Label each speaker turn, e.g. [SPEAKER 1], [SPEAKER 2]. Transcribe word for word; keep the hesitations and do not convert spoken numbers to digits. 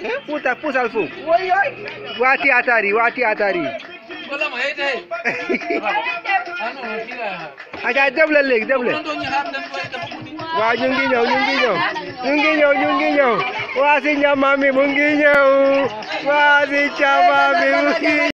[SPEAKER 1] Puta, pusal fu. Wati atari, wati atari. Aja double leg, double. Wah, ñu ngi ñëw, ñu ngi ñëw. Ñu ngi ñëw, ñu ngi ñëw. Waa si ñamami mu ngi ñëw. Waa si ñamami mu ngi